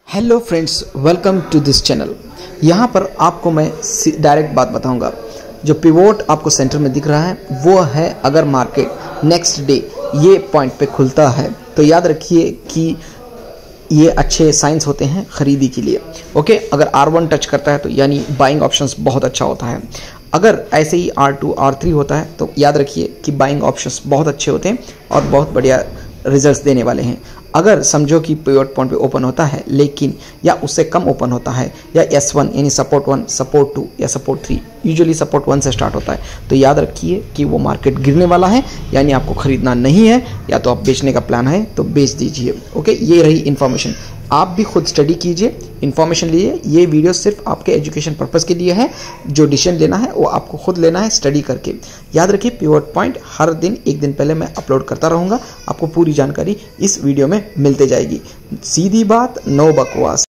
Hello friends, welcome to this channel. यहाँ पर आपको मैं डायरेक्ट बात बताऊंगा। जो पिवोट आपको सेंटर में दिख रहा है वो है अगर मार्केट नेक्स्ट डे ये पॉइंट पे खुलता है तो याद रखिए कि ये अच्छे साइंस होते हैं खरीदी के लिए। ओके, अगर R1 टच करता है तो यानी बाइंग ऑप्शंस बहुत अच्छा होता है। अगर ऐसे ही R2 R3 होता है तो याद रखिए कि बाइंग ऑप्शंस बहुत अच्छे होते हैं और बहुत बढ़िया रिजल्ट्स देने वाले हैं। अगर समझो कि पिवट पॉइंट पे ओपन होता है लेकिन या उससे कम ओपन होता है या S1 यानी सपोर्ट 1, सपोर्ट 2 या सपोर्ट 3, यूजुअली सपोर्ट 1 से स्टार्ट होता है, तो याद रखिए कि वो मार्केट गिरने वाला है, यानी आपको खरीदना नहीं है या तो आप बेचने का प्लान है तो बेच दीजिए। ओके, ये रही इन्फॉर्मेशन। आप भी खुद स्टडी कीजिए, इन्फॉर्मेशन लीजिए। ये वीडियो सिर्फ आपके एजुकेशन पर्पस के लिए है। जो डिसीजन लेना है वो आपको खुद लेना है स्टडी करके। याद रखिए पिवट पॉइंट हर दिन एक दिन पहले मैं अपलोड करता रहूँगा, आपको पूरी जानकारी इस वीडियो में मिलते जाएगी। सीधी बात, नो बकवास।